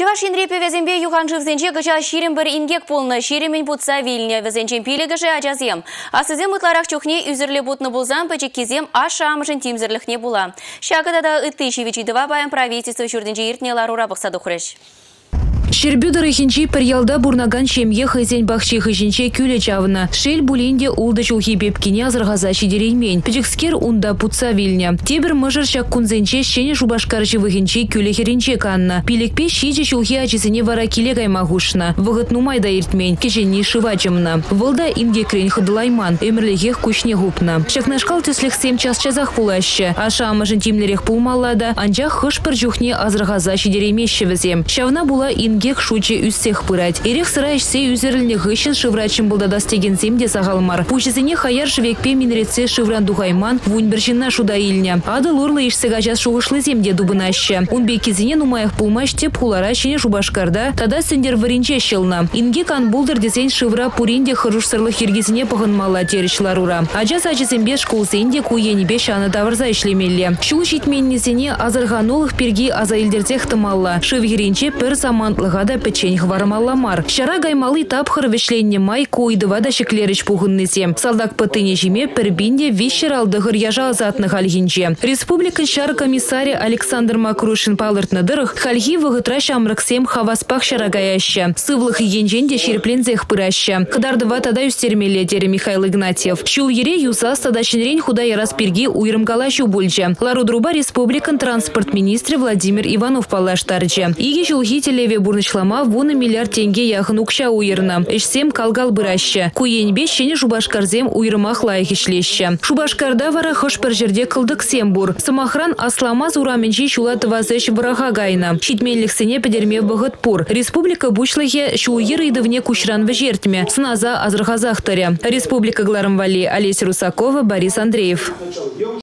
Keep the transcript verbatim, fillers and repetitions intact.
Чуваш инрепе везембе юханжы взенче гыча ширим бір ингек полны ширимин путса вильне везенчен пилегыжы ажазем. Асызем ытларах чухне үзірле бутны булзам пачек кезем аша амышын тимзірліхне була. Шагадада ытты шивичидыва баян правительство шүрдінче иртне ларура бақсады құрыш. Шербюдары хинчи перьялда бурнаган шемье хызен бахчи хызенче күле чавына. Шель булинде улды чулхи бепкине азырғаза шидереймен. Печекскер унда путса вильня. Тебір мыжыр шак кунзенче шене шубашкарчы вихинчи күле херенче канна. Пилекпе шиче чулхи ачисене вара киле гаймагушна. Вғыт нумайда иртмен, кешенни шывачымна. Вылда инге крен хыдылайман, эмірлегех кучне гупна. Шакнашкал теслех сем час чазах пулаще. Аша амажын тимлерех пулмалада, анчах хыш пір жухне азырғаза шидереймеші візем. Шавна була инге Гек шуче үссех пырать. Эрех сырайшсе үзеріліне ғышын шыврачым булда дастеген земде сағалмар. Пучесене хаяр швекпе минреце шывран дуғайман вунбершина шуда илня. Ады лорлы ишсега жас шуғышлы земде дубынаща. Унбекезене нумаях пулмаш теп хулара шене шубашкарда тада сендер варинче шелна. Инге кан булдыр десен шывра пуринде хыруш сырлы хиргезене пығынмала теріш ларура. Ажас ачесембе шкулсенде куенебе шаны тавырза ишлемелле. Шул шитменнесене азырғанулых перги азаилдерзех тымалла. Шывгеренче пір замантлы гада печень хвармалламар. Шара гаймалы тапхыр вешленне май койдыва да шеклерич пухыннесем. Салдак пытыне жиме пербинде вещер алдыгыр яжа азатных альгинче. Республикан шар комиссаре Александр Макрушин палыртны дырых хальги вғытра шамрыксем хаваспах шара гаяща. Сывлых енженде шерплензех пыраща. Кадардыва тада юстермеле тере Михаил Игнатьев. Шул ере юса стадачнерень худа ярас перги уйрымгалащу бульче. Ларудруба республикан транспорт министре Владимир Иванов палаштарче. Иги шулхи телеве бурнычлама вуны миллиард тенге яхын укша уйрна. Эшсем калгал быраща. Куенбе шене шубашкарзем уйрымах лайық ишлеща. Шубашкарда вара хыш пір жерде кылдык сембур. Самахран асламаз ураменчи чулатыва зэш враха гайна. Шитмеллих сене педерме бăхăт пур. Республика бучлыхе шулйыр идывне кучран вежертме. Сназа азырхазахтаря. Республика Гларамвали. Олеся Русакова, Борис Андреев.